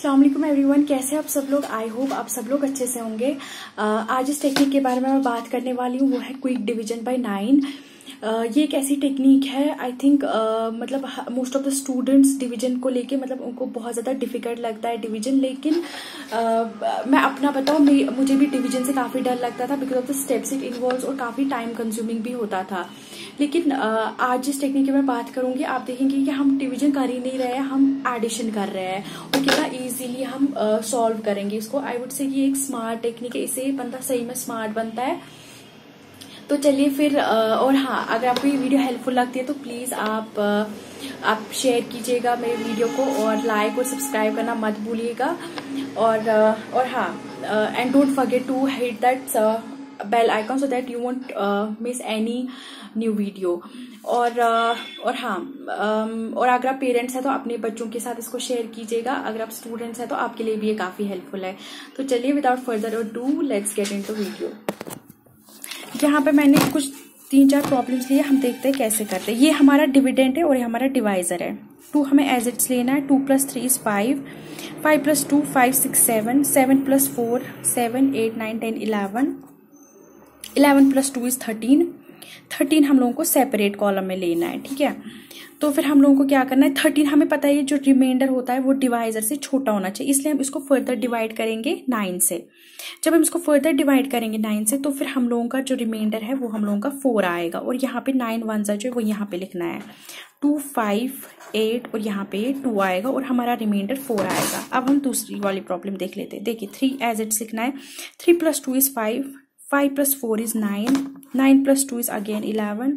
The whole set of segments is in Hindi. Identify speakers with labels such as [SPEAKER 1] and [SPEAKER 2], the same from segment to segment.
[SPEAKER 1] अस्सलाम वालेकुम एवरीवन, कैसे आप सब लोग। आई होप आप सब लोग अच्छे से होंगे। आज इस टेक्निक के बारे में मैं बात करने वाली हूँ, वो है क्विक डिवीजन बाय 9। ये एक ऐसी टेक्निक है, आई थिंक मतलब most of the students division को लेके मतलब उनको बहुत ज़्यादा डिफिकल्ट लगता है डिवीजन। लेकिन मैं अपना बताऊँ, मुझे भी डिवीजन से काफ़ी डर लगता था because of the steps it involves और काफ़ी टाइम कंज्यूमिंग भी होता था। लेकिन आज जिस टेक्निक की मैं बात करूंगी, आप देखेंगे कि हम डिवीजन कर ही नहीं रहे हैं, हम एडिशन कर रहे हैं और कितना इजीली हम सॉल्व करेंगे इसको। आई वुड से ये एक स्मार्ट टेक्निक है, इससे बंदा सही में स्मार्ट बनता है। तो चलिए फिर और हाँ, अगर आपको ये वीडियो हेल्पफुल लगती है तो प्लीज आप शेयर कीजिएगा मेरे वीडियो को और लाइक और सब्सक्राइब करना मत भूलिएगा। और हाँ, and don't forget to hit that bell icon so that you won't miss any new video. और हाँ, और अगर आप पेरेंट्स हैं तो अपने बच्चों के साथ इसको शेयर कीजिएगा। अगर आप स्टूडेंट्स हैं तो आपके लिए भी ये काफी हेल्पफुल है। तो चलिए without further ado let's get into video. यहाँ पे मैंने कुछ 3-4 प्रॉब्लम्स लिए, हम देखते हैं कैसे करते हैं। ये हमारा डिविडेंड है और ये हमारा डिवाइजर है। 2 हमें एज इट्स लेना है। 2 + 3 = 5, 5 + 2 5 6 7, 7 + 4 7 8 9 10 11, 11 + 2 = 13। 13 हम लोगों को सेपरेट कॉलम में लेना है, ठीक है। तो फिर हम लोगों को क्या करना है, 13 हमें पता है जो रिमाइंडर होता है वो डिवाइजर से छोटा होना चाहिए, इसलिए हम इसको फर्दर डिवाइड करेंगे 9 से। जब हम इसको फर्दर डिवाइड करेंगे 9 से तो फिर हम लोगों का जो रिमाइंडर है वो हम लोगों का 4 आएगा। और यहाँ पे 9 1 जो है वो यहाँ पे लिखना है। 2 5 8 और यहाँ पे 2 आएगा और हमारा रिमाइंडर 4 आएगा। अब हम दूसरी वाली प्रॉब्लम देख लेते हैं। देखिए 3 एज इट्स लिखना है। 3 + 2 = 5, 5 + 4 = 9, 9 + 2 = again 11,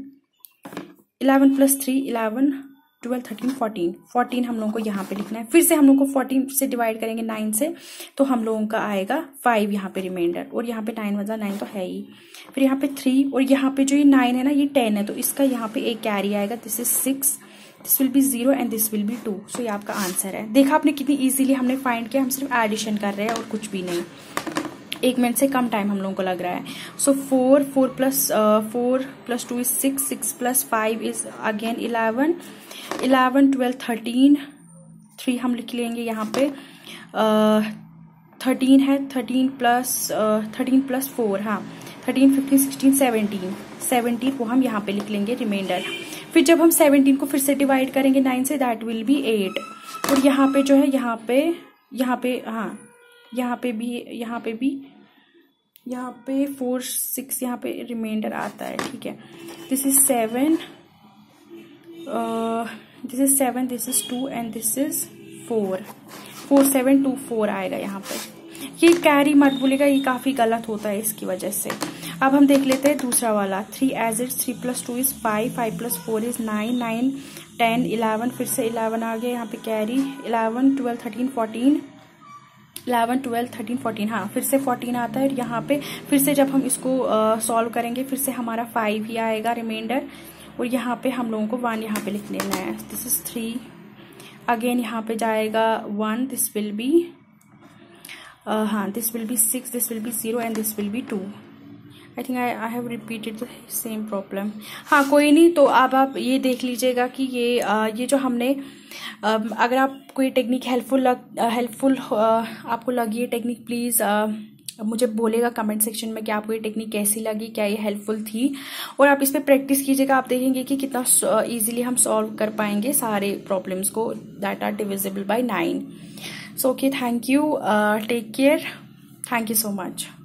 [SPEAKER 1] 11 + 3 11, 12 13 14, 14 हम लोगों को यहाँ पे लिखना है। फिर से हम लोग को 14 से डिवाइड करेंगे 9 से तो हम लोगों का आएगा 5 यहाँ पे रिमाइंडर। और यहाँ पे 9 × 9 तो है ही। फिर यहाँ पे 3 और यहाँ पे जो ये 9 है ना, ये 10 है तो इसका यहाँ पे एक कैरी आएगा। This is 6, this will be 0 and this will be 2। So ये आपका आंसर है। देखा आपने कितनी इजीली हमने फाइंड किया। हम सिर्फ एडिशन कर रहे हैं और कुछ भी नहीं। 1 मिनट से कम टाइम हम लोगों को लग रहा है। सो 4 + 2 = 6, 6 + 5 = again 11, 11 12 13, 3 हम लिख लेंगे यहाँ पे। 13 है, 13 + 4, हाँ 13 15 16 17, 17 वो हम यहाँ पे लिख लेंगे रिमाइंडर। फिर जब हम 17 को फिर से डिवाइड करेंगे 9 से, दैट विल बी 8। और यहाँ पे जो है यहाँ पे हाँ यहाँ पे भी 4 6 यहाँ पे रिमाइंडर आता है, ठीक है। This is 7, this is 2 and this is 4, 4 7 2 4 आएगा यहाँ पे। ये कैरी मत भूलिएगा, ये काफी गलत होता है इसकी वजह से। अब हम देख लेते हैं दूसरा वाला। 3 एज इट्स, 3 + 2 = 5, 5 + 4 = 9, 9 10 11, फिर से 11 आ गया यहाँ पे कैरी। 11 12 13 14, 11 12 13 14, हाँ फिर से 14 आता है। और यहाँ पे फिर से जब हम इसको सॉल्व करेंगे फिर से हमारा 5 ही आएगा रिमाइंडर। और यहाँ पे हम लोगों को 1 यहाँ पे लिख लेना है। दिस इज 3, अगेन यहाँ पे जाएगा 1, दिस विल बी हाँ this will be 6, this will be 0 and this will be 2। I think I have repeated the same problem. हाँ कोई नहीं, तो अब आप ये देख लीजिएगा कि ये जो हमने अगर आपको ये टेक्निक हेल्पफुल आपको लगी ये टेक्निक, प्लीज मुझे बोलेगा कमेंट सेक्शन में कि आपको ये टेक्निक कैसी लगी, क्या ये हेल्पफुल थी। और आप इस पे प्रैक्टिस कीजिएगा, आप देखेंगे कि कितना इजीली हम सॉल्व कर पाएंगे सारे प्रॉब्लम्स को that are divisible by 9। So okay, thank you, take care, thank you so much.